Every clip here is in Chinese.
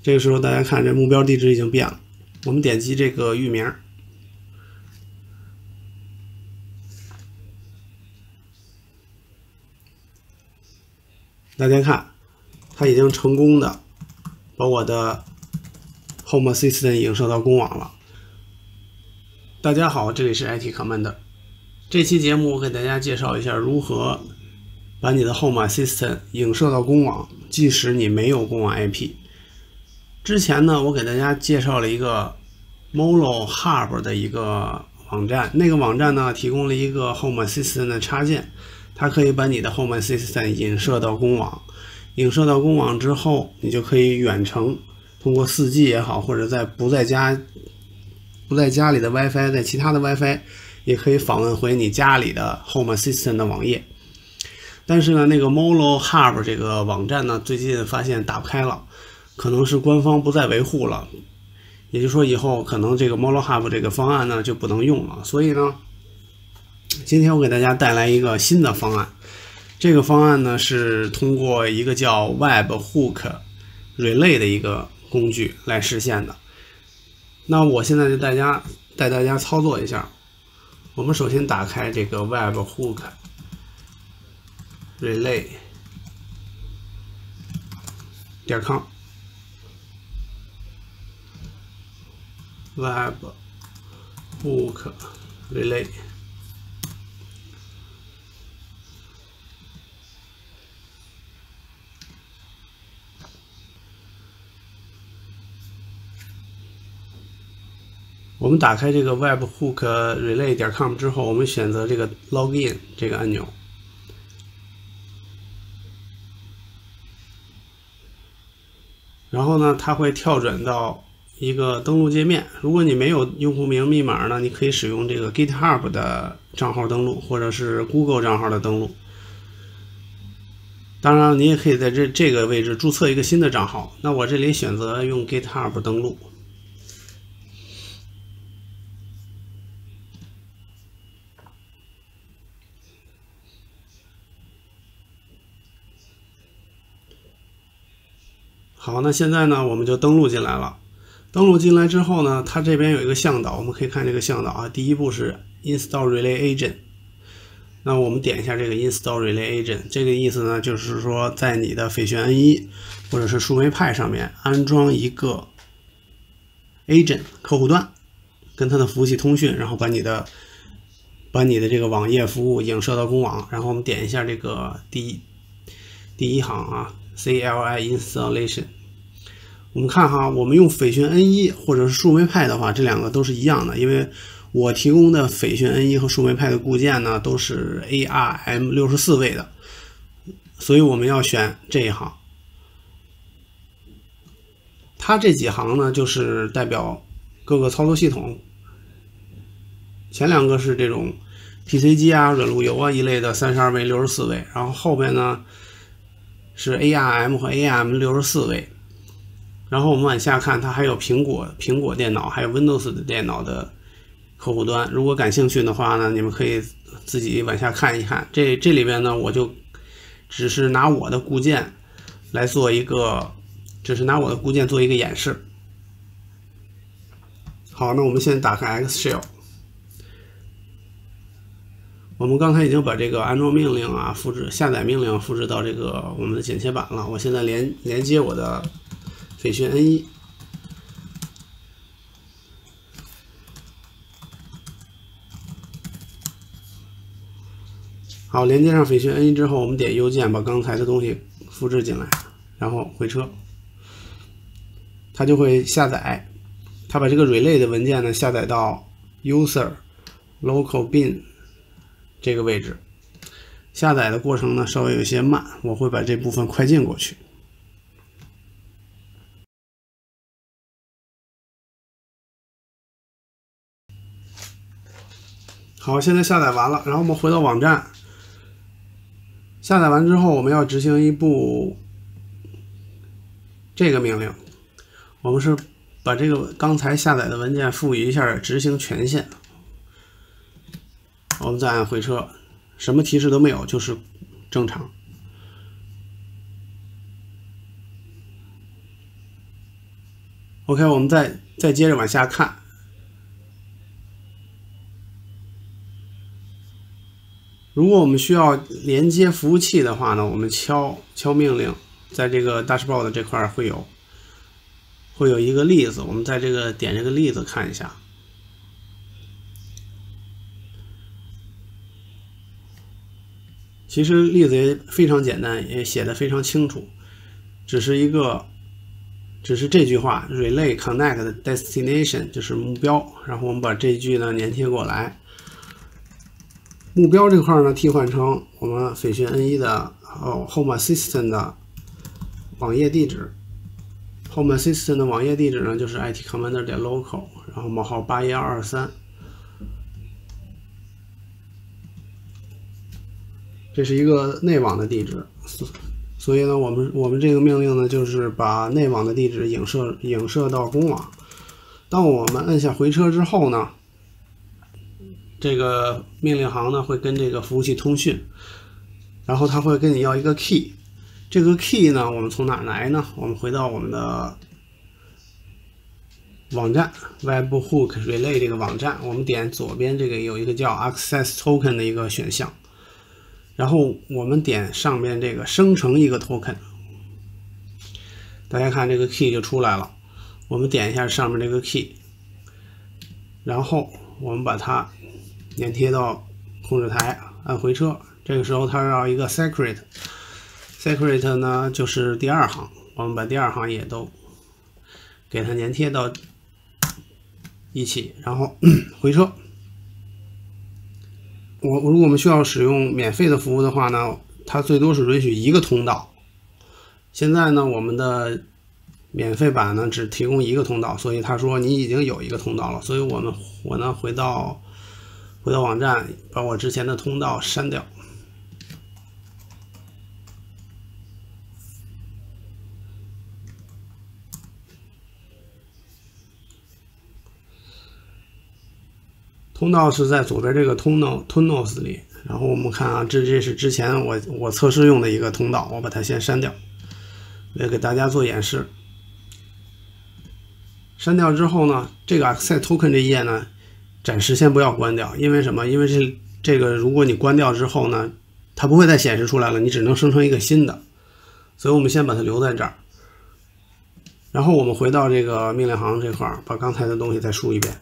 这个时候大家看这目标地址已经变了，我们点击这个域名，大家看它已经成功的把我的 Home Assistant 影射到公网了。大家好，这里是 IT Commander。这期节目我给大家介绍一下如何把你的 Home Assistant 影射到公网，即使你没有公网 IP。之前呢，我给大家介绍了一个 Molo Hub 的一个网站，那个网站呢提供了一个 Home Assistant 的插件，它可以把你的 Home Assistant 影射到公网。影射到公网之后，你就可以远程通过 4G 也好，或者不在家里的 WiFi， 在其他的 WiFi 也可以访问回你家里的 Home Assistant 的网页。但是呢，那个 Molo Hub 这个网站呢，最近发现打不开了，可能是官方不再维护了，也就是说以后可能这个 Molo Hub 这个方案呢就不能用了。所以呢，今天我给大家带来一个新的方案。这个方案呢是通过一个叫 Webhook Relay 的一个工具来实现的。那我现在就带大家操作一下。我们首先打开这个 Webhook Relay.com Webhook Relay。我们打开这个 Webhook Relay.com 之后，我们选择这个 Login 这个按钮。然后呢，它会跳转到一个登录界面。如果你没有用户名密码呢，你可以使用这个 GitHub 的账号登录，或者是 Google 账号的登录。当然，你也可以在这个位置注册一个新的账号。那我这里选择用 GitHub 登录。好，那现在呢，我们就登录进来了。登录进来之后呢，它这边有一个向导，我们可以看这个向导啊。第一步是 Install Relay Agent。那我们点一下这个 Install Relay Agent， 这个意思呢，就是说在你的斐讯 N1 或者是树莓派上面安装一个 Agent 客户端，跟它的服务器通讯，然后把你的这个网页服务影射到公网。然后我们点一下这个第一行啊 ，CLI Installation。我们看哈，我们用斐讯 N1 或者是树莓派的话，这两个都是一样的，因为我提供的斐讯 N1 和树莓派的固件呢都是 ARM64 位的，所以我们要选这一行。它这几行呢就是代表各个操作系统，前两个是这种 PC 机啊、软路由啊一类的32位、64位，然后后边呢是 ARM 和 AM64 位。然后我们往下看，它还有苹果电脑，还有 Windows 的电脑的客户端。如果感兴趣的话呢，你们可以自己往下看一看。这里边呢，我就只是拿我的固件来做一个，演示。好，那我们先打开 Xshell。我们刚才已经把这个安装命令啊、下载命令复制到这个我们的剪切板了。我现在连接我的斐讯 N1。好，连接上斐讯 N1 之后，我们点右键把刚才的东西复制进来，然后回车，它就会下载。它把这个 relay 的文件呢下载到 user local bin 这个位置。下载的过程呢稍微有些慢，我会把这部分快进过去。好，现在下载完了，然后我们回到网站。下载完之后，我们要执行一步这个命令，我们是把这个刚才下载的文件赋予一下执行权限。我们再按回车，什么提示都没有，就是正常。 OK， 我们再接着往下看。如果我们需要连接服务器的话呢，我们敲命令，在这个 dashboard 这块会有一个例子，我们在这个点这个例子看一下。其实例子也非常简单，也写得非常清楚，只是这句话 relay connect destination 就是目标，然后我们把这句呢粘贴过来。目标这块呢替换成我们斐讯 N1 的Home Assistant 的网页地址。Home Assistant 的网页地址呢就是 itcommander.local， 然后冒号81223。这是一个内网的地址，所以呢，我们这个命令呢，就是把内网的地址影射到公网。当我们按下回车之后呢，这个命令行呢会跟这个服务器通讯，然后它会跟你要一个 key。这个 key 呢，我们从哪来呢？我们回到我们的网站 Webhook Relay 这个网站，我们点左边这个有一个叫 Access Token 的一个选项。然后我们点上面这个生成一个 token， 大家看这个 key 就出来了。我们点一下上面这个 key， 然后我们把它粘贴到控制台，按回车。这个时候它要一个 secret 呢就是第二行，我们把第二行也都给它粘贴到一起，然后回车。如果我们需要使用免费的服务的话呢，它最多是允许一个通道。现在呢，我们的免费版呢只提供一个通道，所以他说你已经有一个通道了，所以我呢回到网站，把我之前的通道删掉。通道是在左边这个 tunnels 里，然后我们看啊，这是之前我测试用的一个通道，我把它先删掉，也给大家做演示。删掉之后呢，这个 Access Token 这一页呢，暂时先不要关掉，因为什么？因为这个如果你关掉之后呢，它不会再显示出来了，你只能生成一个新的，所以我们先把它留在这儿。然后我们回到这个命令行这块，把刚才的东西再输一遍。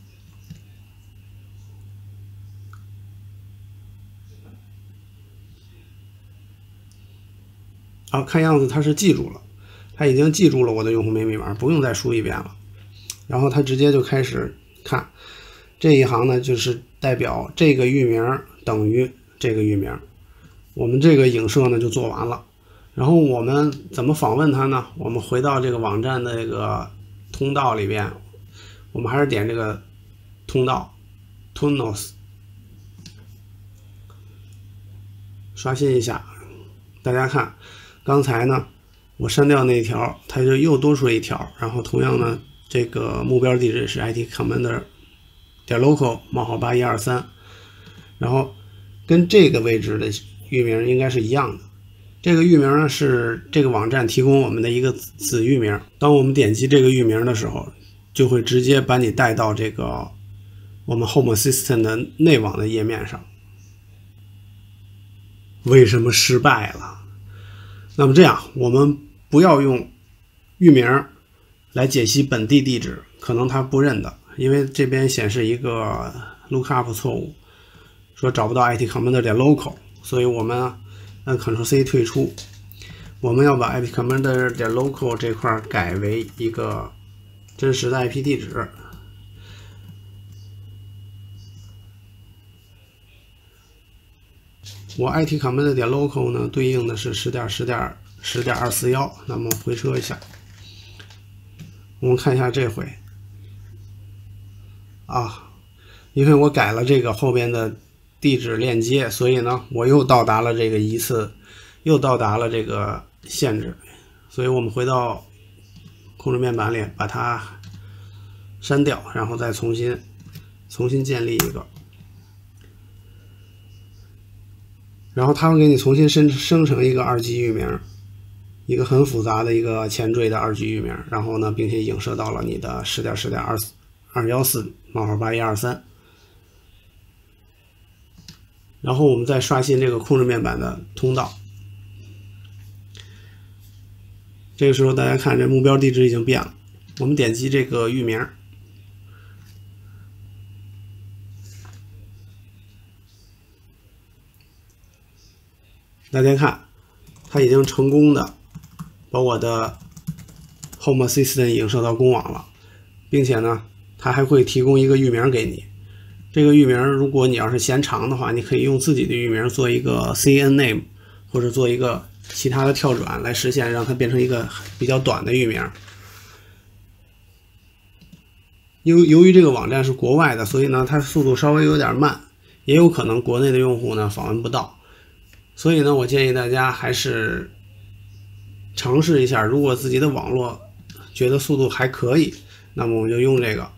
好，看样子它是记住了，它已经记住了我的用户名密码，不用再输一遍了。然后它直接就开始看这一行呢，就是代表这个域名等于这个域名，我们这个影射呢就做完了。然后我们怎么访问它呢？我们回到这个网站的这个通道里边，我们还是点这个通道 tunnels， 刷新一下，大家看。刚才呢，我删掉那一条，它就又多出了一条。然后同样呢，这个目标地址是 itcommander.local 冒号8123，然后跟这个位置的域名应该是一样的。这个域名呢是这个网站提供我们的一个子域名。当我们点击这个域名的时候，就会直接把你带到这个我们 Home Assistant 的内网的页面上。为什么失败了？那么这样，我们不要用域名来解析本地地址，可能它不认的，因为这边显示一个 lookup 错误，说找不到 itcommander.local， 所以我们按 Ctrl+C 退出。我们要把 itcommander.local 这块改为一个真实的 IP 地址。我 itcommander.local 呢对应的是 10.10.10.241， 那么回车一下，我们看一下这回啊，因为我改了这个后边的地址链接，所以呢我又到达了这个又到达了这个限制，所以我们回到控制面板里把它删掉，然后再重新建立一个。然后它会给你重新生成一个2级域名， 一个很复杂的一个前缀的2级域名，然后呢，并且影射到了你的 10.10.214-8123，然后我们再刷新这个控制面板的通道。这个时候大家看，这目标地址已经变了，我们点击这个域名，大家看，它已经成功的把我的 Home Assistant 影射到公网了，并且呢，它还会提供一个域名给你。这个域名如果你要是嫌长的话，你可以用自己的域名做一个 cname， 或者做一个其他的跳转来实现，让它变成一个比较短的域名。由于这个网站是国外的，所以呢，它速度稍微有点慢，也有可能国内的用户呢访问不到。所以呢，我建议大家还是尝试一下，如果自己的网络觉得速度还可以，那么我们就用这个。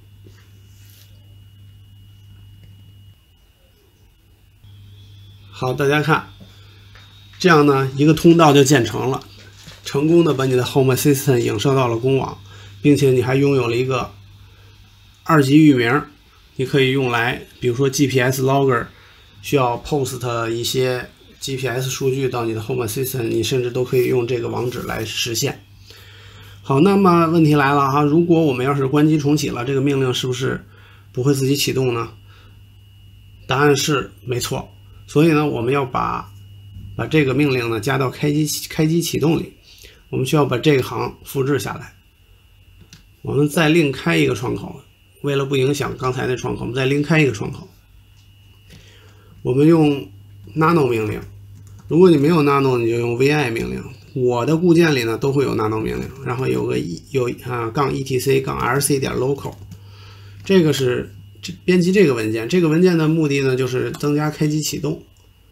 好，大家看，这样呢，一个通道就建成了，成功的把你的 Home Assistant 影射到了公网，并且你还拥有了一个2级域名，你可以用来，比如说 GPS Logger 需要 post 一些 GPS 数据到你的 Home Assistant， 你甚至都可以用这个网址来实现。好，那么问题来了哈，如果我们要是关机重启了，这个命令是不是不会自己启动呢？答案是没错。所以呢，我们要把这个命令呢加到开机启动里，我们需要把这个行复制下来。我们再另开一个窗口，为了不影响刚才那窗口，我们再另开一个窗口。我们用 nano 命令，如果你没有 nano， 你就用 vi 命令。我的固件里呢都会有 nano 命令，然后有-etc-lc.local， 这个是编辑这个文件。这个文件的目的呢就是增加开机启动。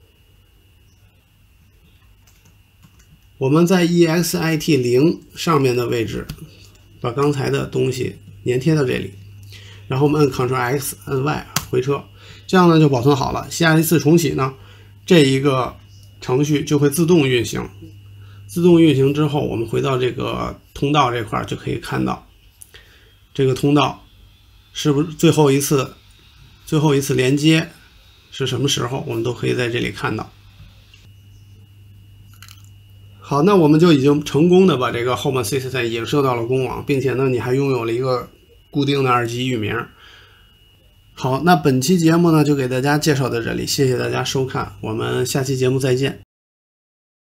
我们在 EXIT0 上面的位置把刚才的东西粘贴到这里，然后我们按 Ctrl+X 按 Y 回车，这样呢就保存好了。下一次重启呢，这一个程序就会自动运行。自动运行之后，我们回到这个通道这块就可以看到，这个通道是不是最后一次连接是什么时候，我们都可以在这里看到。好，那我们就已经成功的把这个 Home Assistant 影射到了公网，并且呢，你还拥有了一个固定的2级域名。好，那本期节目呢就给大家介绍到这里，谢谢大家收看，我们下期节目再见。